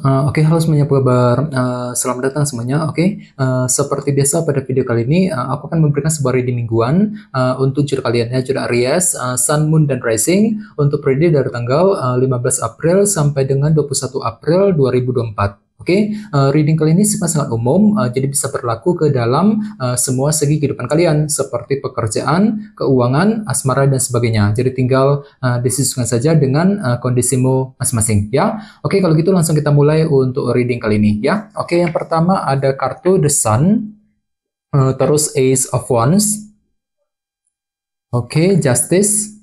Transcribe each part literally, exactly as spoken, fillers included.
uh, oke, okay, halo semuanya, apa kabar? Uh, selamat datang semuanya. Oke, okay. uh, seperti biasa pada video kali ini, uh, aku akan memberikan sebuah reading mingguan uh, untuk judul kalian ya, judul Aries, uh, Sun, Moon, dan Rising untuk periode dari tanggal uh, lima belas April sampai dengan dua puluh satu April dua ribu dua puluh empat. Oke, okay, uh, reading kali ini sifatnya sangat umum, uh, jadi bisa berlaku ke dalam uh, semua segi kehidupan kalian, seperti pekerjaan, keuangan, asmara, dan sebagainya. Jadi tinggal uh, disesuaikan saja dengan uh, kondisimu masing-masing, ya. Oke, okay, kalau gitu langsung kita mulai untuk reading kali ini, ya. Oke, okay, yang pertama ada kartu The Sun, uh, terus Ace of Wands, oke, okay, Justice,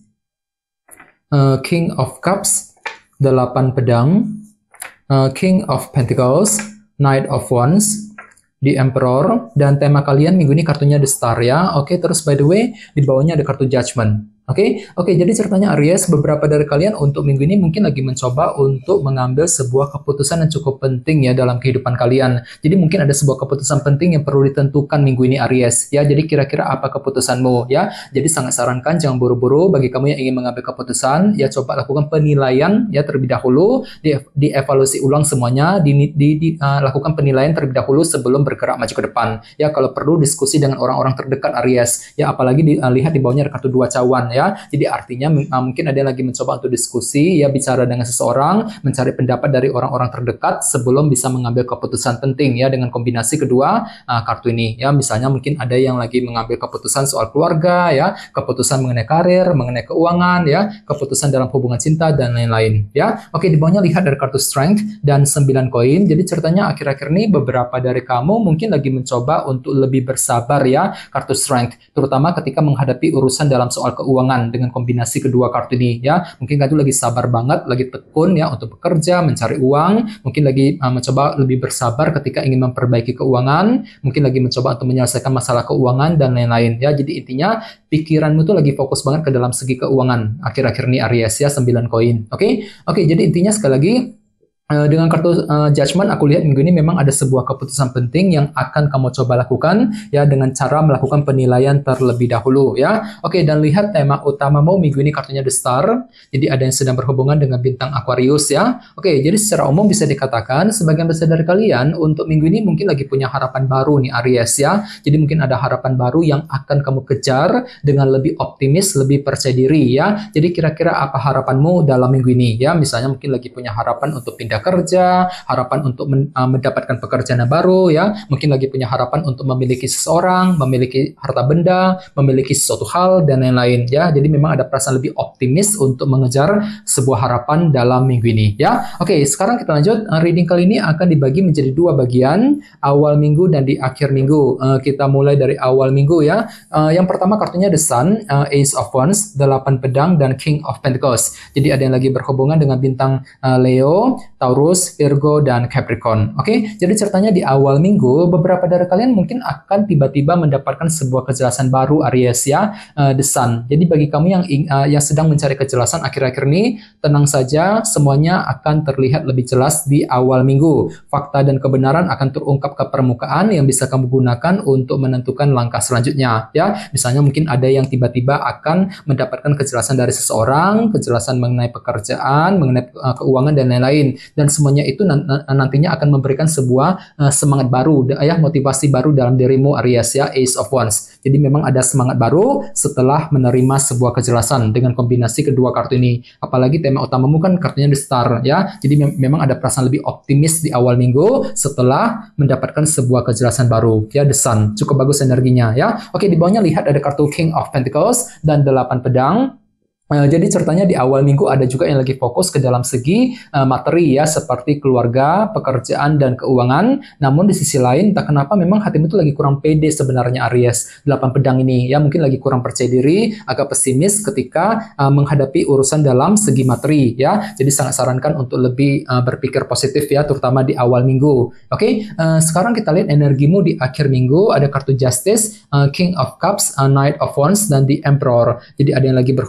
uh, King of Cups, delapan pedang, Uh, King of Pentacles, Knight of Wands, The Emperor, dan tema kalian minggu ini kartunya The Star ya. Oke, okay, terus by the way di bawahnya ada kartu Judgment. Oke, okay? Oke. Okay, jadi ceritanya Aries, beberapa dari kalian untuk minggu ini mungkin lagi mencoba untuk mengambil sebuah keputusan yang cukup penting ya dalam kehidupan kalian. Jadi mungkin ada sebuah keputusan penting yang perlu ditentukan minggu ini Aries ya. Jadi kira-kira apa keputusanmu ya? Jadi sangat sarankan jangan buru-buru bagi kamu yang ingin mengambil keputusan ya, coba lakukan penilaian ya terlebih dahulu, di dievaluasi ulang semuanya, di, di, di uh, lakukan penilaian terlebih dahulu sebelum bergerak maju ke depan. Ya, kalau perlu diskusi dengan orang-orang terdekat Aries ya, apalagi di, uh, lihat di bawahnya ada kartu dua cawan ya. Ya, jadi artinya uh, mungkin ada yang lagi mencoba untuk diskusi ya, bicara dengan seseorang, mencari pendapat dari orang-orang terdekat sebelum bisa mengambil keputusan penting ya, dengan kombinasi kedua uh, kartu ini ya. Misalnya mungkin ada yang lagi mengambil keputusan soal keluarga ya, keputusan mengenai karir, mengenai keuangan ya, keputusan dalam hubungan cinta dan lain-lain ya. Oke, di bawahnya lihat dari kartu Strength dan sembilan koin. Jadi ceritanya akhir-akhir ini beberapa dari kamu mungkin lagi mencoba untuk lebih bersabar ya, kartu Strength, terutama ketika menghadapi urusan dalam soal keuangan dengan kombinasi kedua kartu ini ya. Mungkin kamu lagi sabar banget, lagi tekun ya untuk bekerja, mencari uang, mungkin lagi uh, mencoba lebih bersabar ketika ingin memperbaiki keuangan, mungkin lagi mencoba untuk menyelesaikan masalah keuangan dan lain-lain ya. Jadi intinya pikiranmu tuh lagi fokus banget ke dalam segi keuangan akhir-akhir ini Aries ya, sembilan koin. Oke. Okay? Oke, okay, jadi intinya sekali lagi Uh, dengan kartu uh, Judgment, aku lihat minggu ini memang ada sebuah keputusan penting yang akan kamu coba lakukan ya, dengan cara melakukan penilaian terlebih dahulu ya. Oke, dan lihat tema utamamu minggu ini kartunya The Star. Jadi ada yang sedang berhubungan dengan bintang Aquarius ya. Oke, jadi secara umum bisa dikatakan sebagian besar dari kalian untuk minggu ini mungkin lagi punya harapan baru nih Aries ya. Jadi mungkin ada harapan baru yang akan kamu kejar dengan lebih optimis, lebih percaya diri ya. Jadi kira-kira apa harapanmu dalam minggu ini ya? Misalnya mungkin lagi punya harapan untuk pindah kerja, harapan untuk men, uh, mendapatkan pekerjaan yang baru ya, mungkin lagi punya harapan untuk memiliki seseorang, memiliki harta benda, memiliki sesuatu hal dan lain-lain ya. Jadi memang ada perasaan lebih optimis untuk mengejar sebuah harapan dalam minggu ini ya. Oke, sekarang kita lanjut. Uh, reading kali ini akan dibagi menjadi dua bagian, awal minggu dan di akhir minggu. Uh, kita mulai dari awal minggu ya. Uh, yang pertama kartunya The Sun, uh, Ace of Wands, delapan pedang, dan King of Pentacles. Jadi ada yang lagi berhubungan dengan bintang uh, Leo, Taurus, Virgo, dan Capricorn. Oke, okay? Jadi ceritanya di awal minggu, beberapa dari kalian mungkin akan tiba-tiba mendapatkan sebuah kejelasan baru Aries ya, uh, The Sun. Jadi bagi kamu yang uh, yang sedang mencari kejelasan akhir-akhir ini, tenang saja, semuanya akan terlihat lebih jelas di awal minggu. Fakta dan kebenaran akan terungkap ke permukaan yang bisa kamu gunakan untuk menentukan langkah selanjutnya ya. Misalnya mungkin ada yang tiba-tiba akan mendapatkan kejelasan dari seseorang, kejelasan mengenai pekerjaan, mengenai uh, keuangan dan lain-lain. Dan semuanya itu nantinya akan memberikan sebuah uh, semangat baru ya, motivasi baru dalam dirimu Aries ya, Ace of Wands. Jadi memang ada semangat baru setelah menerima sebuah kejelasan dengan kombinasi kedua kartu ini. Apalagi tema utamamu kan kartunya The Star ya. Jadi mem memang ada perasaan lebih optimis di awal minggu setelah mendapatkan sebuah kejelasan baru ya, The Sun. Cukup bagus energinya ya. Oke, di bawahnya lihat ada kartu King of Pentacles dan delapan pedang. Uh, jadi ceritanya di awal minggu ada juga yang lagi fokus ke dalam segi uh, materi ya, seperti keluarga, pekerjaan, dan keuangan. Namun di sisi lain, tak kenapa memang hatimu itu lagi kurang pede sebenarnya Aries. Delapan pedang ini ya, mungkin lagi kurang percaya diri, agak pesimis ketika uh, menghadapi urusan dalam segi materi ya. Jadi sangat sarankan untuk lebih uh, berpikir positif ya, terutama di awal minggu. Oke, okay? uh, sekarang kita lihat energimu di akhir minggu. Ada kartu Justice, uh, King of Cups, uh, Knight of Wands, dan The Emperor. Jadi ada yang lagi berhubungan dengan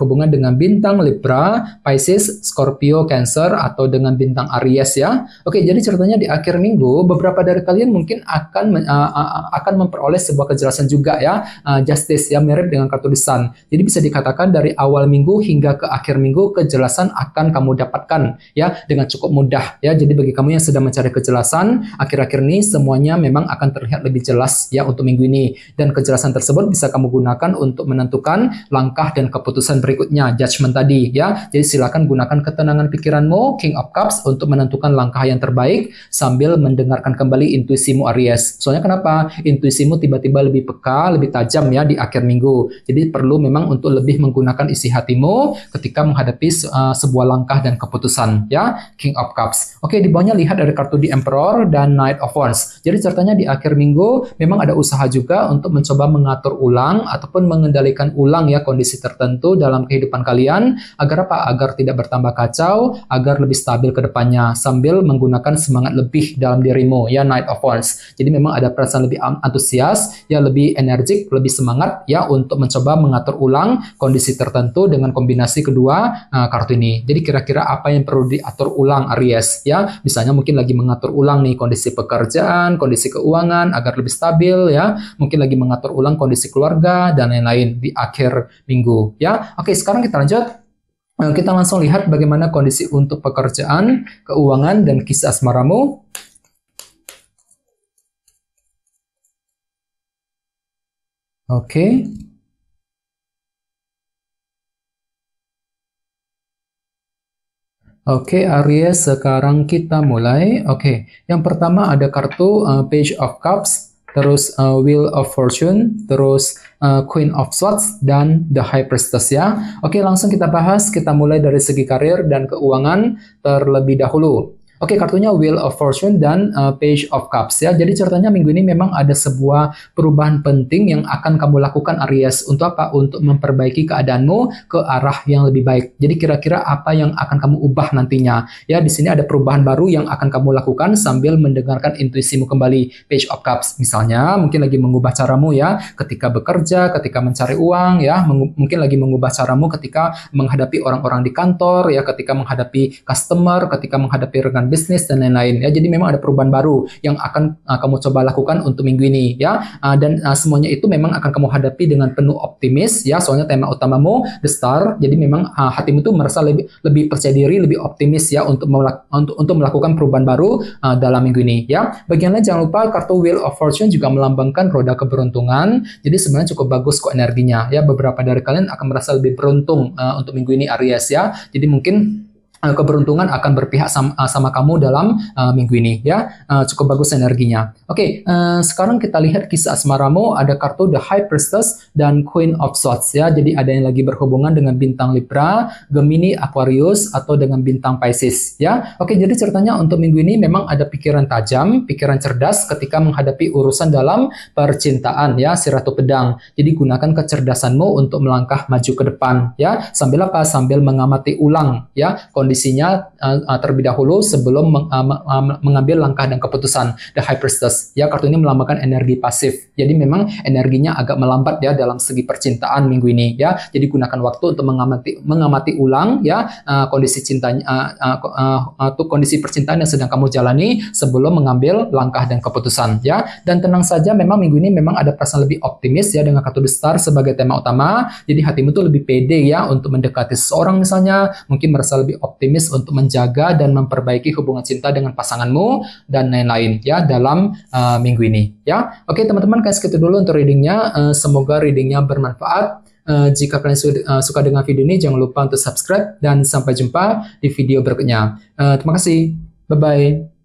dengan bintang Libra, Pisces, Scorpio, Cancer, atau dengan bintang Aries ya. Oke, jadi ceritanya di akhir minggu beberapa dari kalian mungkin akan uh, uh, akan memperoleh sebuah kejelasan juga ya, uh, justice ya, mirip dengan kartu The Sun. Jadi bisa dikatakan dari awal minggu hingga ke akhir minggu kejelasan akan kamu dapatkan ya dengan cukup mudah ya. Jadi bagi kamu yang sedang mencari kejelasan, akhir-akhir ini semuanya memang akan terlihat lebih jelas ya untuk minggu ini, dan kejelasan tersebut bisa kamu gunakan untuk menentukan langkah dan keputusan berikutnya, judgment tadi ya. Jadi silakan gunakan ketenangan pikiranmu, King of Cups, untuk menentukan langkah yang terbaik sambil mendengarkan kembali intuisimu Aries. Soalnya kenapa? Intuisimu tiba-tiba lebih peka, lebih tajam ya di akhir minggu. Jadi perlu memang untuk lebih menggunakan isi hatimu ketika menghadapi uh, sebuah langkah dan keputusan ya, King of Cups. Oke, di bawahnya lihat ada kartu The Emperor dan Knight of Wands. Jadi ceritanya di akhir minggu memang ada usaha juga untuk mencoba mengatur ulang ataupun mengendalikan ulang ya kondisi tertentu dalam kehidupan kalian, agar apa? Agar tidak bertambah kacau, agar lebih stabil ke depannya sambil menggunakan semangat lebih dalam dirimu ya, Knight of Wands. Jadi memang ada perasaan lebih antusias ya, lebih energik, lebih semangat ya untuk mencoba mengatur ulang kondisi tertentu dengan kombinasi kedua uh, kartu ini. Jadi kira-kira apa yang perlu diatur ulang Aries ya? Misalnya mungkin lagi mengatur ulang nih kondisi pekerjaan, kondisi keuangan agar lebih stabil ya. Mungkin lagi mengatur ulang kondisi keluarga dan lain-lain di akhir minggu ya. Oke, sekarang kita lanjut. Kita langsung lihat bagaimana kondisi untuk pekerjaan, keuangan, dan kisah asmaramu. Oke. Oke, Aries, sekarang kita mulai. Oke, yang pertama ada kartu uh, Page of Cups, terus uh, Wheel of Fortune, terus uh, Queen of Swords, dan The High Priestess ya. Oke, langsung kita bahas. Kita mulai dari segi karir dan keuangan terlebih dahulu. Oke, kartunya Wheel of Fortune dan uh, Page of Cups ya. Jadi ceritanya minggu ini memang ada sebuah perubahan penting yang akan kamu lakukan Aries. Untuk apa? Untuk memperbaiki keadaanmu ke arah yang lebih baik. Jadi kira-kira apa yang akan kamu ubah nantinya? Ya, di sini ada perubahan baru yang akan kamu lakukan sambil mendengarkan intuisimu kembali. Page of Cups misalnya mungkin lagi mengubah caramu ya ketika bekerja, ketika mencari uang ya, mungkin lagi mengubah caramu ketika menghadapi orang-orang di kantor ya, ketika menghadapi customer, ketika menghadapi rekan bisnis dan lain-lain ya. Jadi memang ada perubahan baru yang akan uh, kamu coba lakukan untuk minggu ini ya, uh, dan uh, semuanya itu memang akan kamu hadapi dengan penuh optimis ya. Soalnya tema utamamu The Star, jadi memang uh, hatimu tuh merasa lebih lebih percaya diri, lebih optimis ya untuk untuk untuk melakukan perubahan baru uh, dalam minggu ini ya. Bagian lain jangan lupa kartu Wheel of Fortune juga melambangkan roda keberuntungan. Jadi sebenarnya cukup bagus kok energinya ya. Beberapa dari kalian akan merasa lebih beruntung uh, untuk minggu ini Aries ya. Jadi mungkin keberuntungan akan berpihak sama, sama kamu dalam uh, minggu ini ya. Uh, cukup bagus energinya. Oke, okay, uh, sekarang kita lihat kisah asmaramu. Ada kartu The High Priestess dan Queen of Swords ya. Jadi ada yang lagi berhubungan dengan bintang Libra, Gemini, Aquarius, atau dengan bintang Pisces ya. Oke, okay, jadi ceritanya untuk minggu ini memang ada pikiran tajam, pikiran cerdas ketika menghadapi urusan dalam percintaan ya, si Ratu Pedang. Jadi gunakan kecerdasanmu untuk melangkah maju ke depan ya. Sambil apa? Sambil mengamati ulang ya kondisinya uh, terlebih dahulu sebelum meng, uh, mengambil langkah dan keputusan. The High Priestess ya, kartu ini melambangkan energi pasif. Jadi memang energinya agak melambat ya dalam segi percintaan minggu ini ya. Jadi gunakan waktu untuk mengamati mengamati ulang ya uh, kondisi cintanya uh, uh, uh, uh, kondisi percintaan yang sedang kamu jalani sebelum mengambil langkah dan keputusan ya. Dan tenang saja, memang minggu ini memang ada perasaan lebih optimis ya dengan kartu The Star sebagai tema utama. Jadi hatimu tuh lebih pede ya untuk mendekati seseorang misalnya, mungkin merasa lebih optimis optimis untuk menjaga dan memperbaiki hubungan cinta dengan pasanganmu dan lain-lain ya dalam uh, minggu ini ya. Oke teman-teman, kayak segitu dulu untuk readingnya. Uh, semoga readingnya bermanfaat. Uh, jika kalian su uh, suka dengan video ini, jangan lupa untuk subscribe dan sampai jumpa di video berikutnya. Uh, terima kasih. Bye-bye.